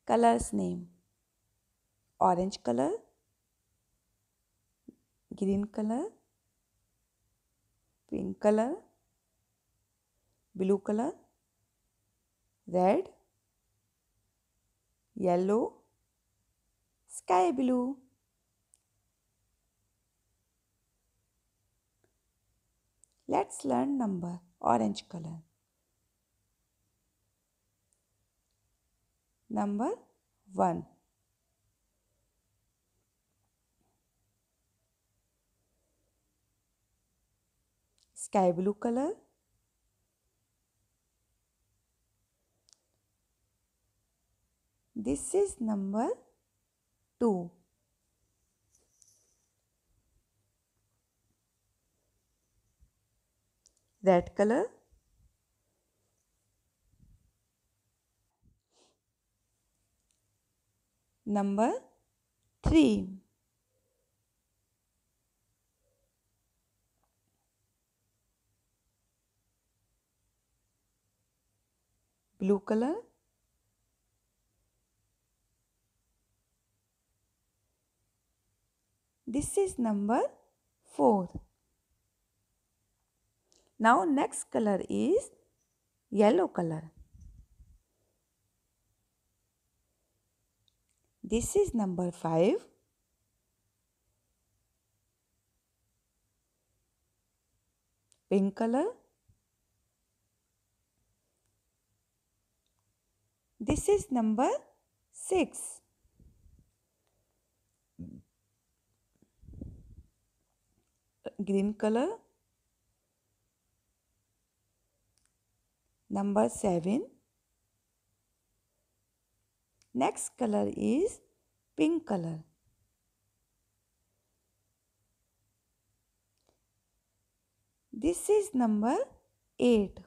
Colors name: orange color, green color, pink color, blue color, red, yellow, sky blue. Let's learn number. Orange color. Number 1. Sky blue color. This is number 2. Red color. Number 3. Blue color. This is number 4. Now next color is yellow color. This is number 5. Pink color. This is number 6. Green color. Number 7. Next color is pink color. This is number 8.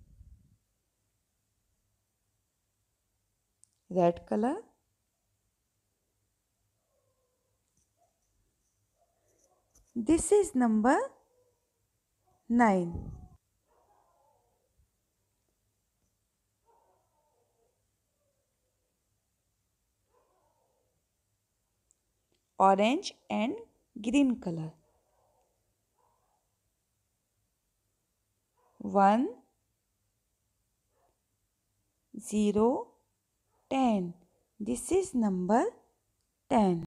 Red color. This is number 9. Orange and green color. 1, 0, 10. This is number 10.